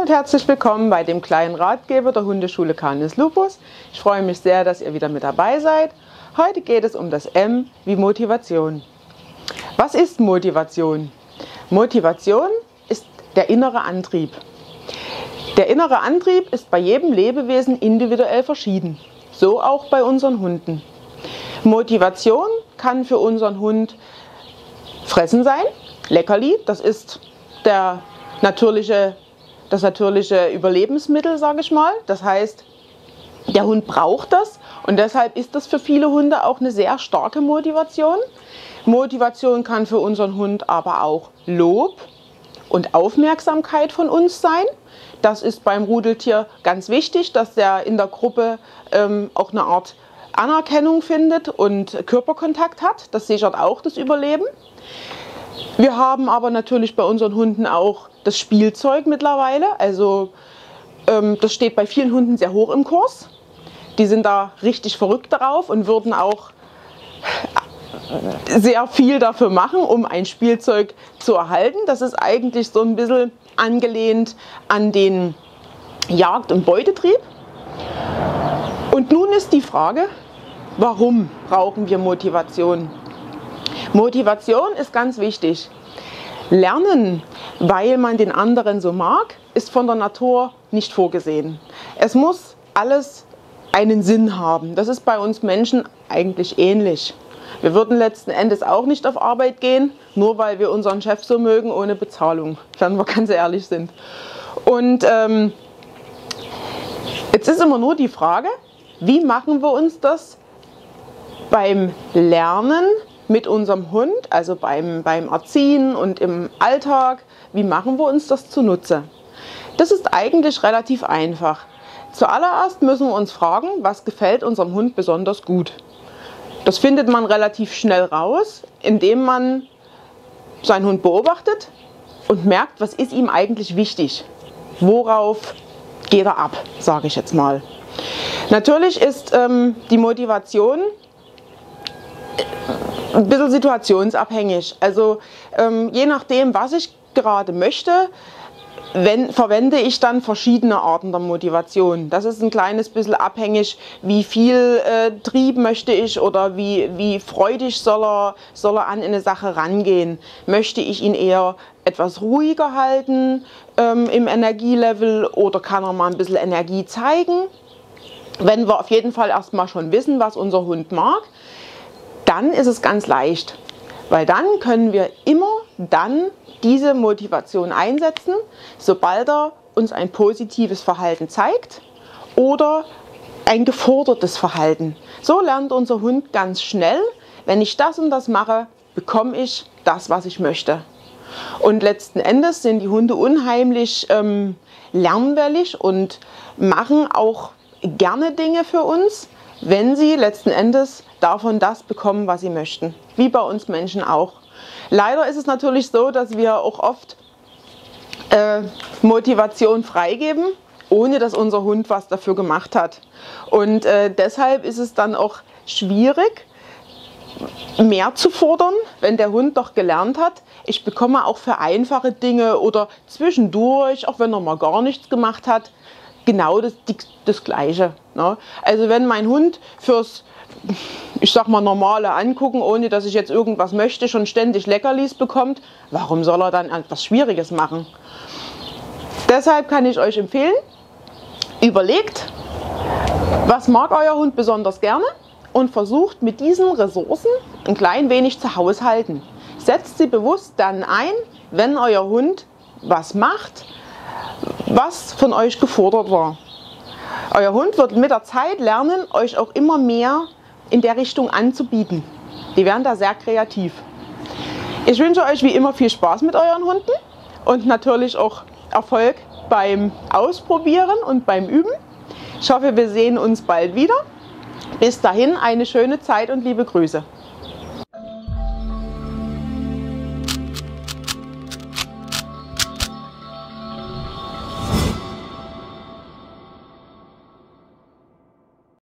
und herzlich willkommen bei dem kleinen Ratgeber der Hundeschule Canis Lupus. Ich freue mich sehr, dass ihr wieder mit dabei seid. Heute geht es um das M wie Motivation. Was ist Motivation? Motivation ist der innere Antrieb. Der innere Antrieb ist bei jedem Lebewesen individuell verschieden, so auch bei unseren Hunden. Motivation kann für unseren Hund Fressen sein, Leckerli, das ist das natürliche Überlebensmittel, sage ich mal. Das heißt, der Hund braucht das und deshalb ist das für viele Hunde auch eine sehr starke Motivation. Motivation kann für unseren Hund aber auch Lob und Aufmerksamkeit von uns sein. Das ist beim Rudeltier ganz wichtig, dass er in der Gruppe auch eine Art Anerkennung findet und Körperkontakt hat. Das sichert auch das Überleben. Wir haben aber natürlich bei unseren Hunden auch das Spielzeug mittlerweile. Also das steht bei vielen Hunden sehr hoch im Kurs. Die sind da richtig verrückt darauf und würden auch sehr viel dafür machen, um ein Spielzeug zu erhalten. Das ist eigentlich so ein bisschen angelehnt an den Jagd- und Beutetrieb. Und nun ist die Frage, warum brauchen wir Motivation? Motivation ist ganz wichtig. Lernen, weil man den anderen so mag, ist von der Natur nicht vorgesehen. Es muss alles einen Sinn haben. Das ist bei uns Menschen eigentlich ähnlich. Wir würden letzten Endes auch nicht auf Arbeit gehen, nur weil wir unseren Chef so mögen, ohne Bezahlung, wenn wir ganz ehrlich sind. Und jetzt ist immer nur die Frage, wie machen wir uns das beim Lernen mit unserem Hund, also beim Erziehen und im Alltag, wie machen wir uns das zunutze? Das ist eigentlich relativ einfach. Zuallererst müssen wir uns fragen, was gefällt unserem Hund besonders gut. Das findet man relativ schnell raus, indem man seinen Hund beobachtet und merkt, was ist ihm eigentlich wichtig. Worauf geht er ab, sage ich jetzt mal. Natürlich ist die Motivation ein bisschen situationsabhängig. Also je nachdem, was ich gerade möchte, verwende ich dann verschiedene Arten der Motivation. Das ist ein kleines bisschen abhängig, wie viel Trieb möchte ich oder wie freudig soll er an eine Sache rangehen. Möchte ich ihn eher etwas ruhiger halten im Energielevel oder kann er mal ein bisschen Energie zeigen? Wenn wir auf jeden Fall erstmal schon wissen, was unser Hund mag, dann ist es ganz leicht, weil dann können wir immer dann diese Motivation einsetzen, sobald er uns ein positives Verhalten zeigt oder ein gefordertes Verhalten. So lernt unser Hund ganz schnell, wenn ich das und das mache, bekomme ich das, was ich möchte. Und letzten Endes sind die Hunde unheimlich lernwillig und machen auch gerne Dinge für uns, wenn sie letzten Endes davon das bekommen, was sie möchten. Wie bei uns Menschen auch. Leider ist es natürlich so, dass wir auch oft Motivation freigeben, ohne dass unser Hund was dafür gemacht hat. Und deshalb ist es dann auch schwierig, mehr zu fordern, wenn der Hund doch gelernt hat, ich bekomme auch für einfache Dinge oder zwischendurch, auch wenn er mal gar nichts gemacht hat, genau das Gleiche. Ne? Also wenn mein Hund fürs, ich sag mal, normale Angucken, ohne dass ich jetzt irgendwas möchte, schon ständig Leckerlis bekommt, warum soll er dann etwas Schwieriges machen? Deshalb kann ich euch empfehlen, überlegt, was mag euer Hund besonders gerne und versucht mit diesen Ressourcen ein klein wenig zu haushalten. Setzt sie bewusst dann ein, wenn euer Hund was macht, was von euch gefordert war. Euer Hund wird mit der Zeit lernen, euch auch immer mehr in der Richtung anzubieten. Die werden da sehr kreativ. Ich wünsche euch wie immer viel Spaß mit euren Hunden und natürlich auch Erfolg beim Ausprobieren und beim Üben. Ich hoffe, wir sehen uns bald wieder. Bis dahin eine schöne Zeit und liebe Grüße.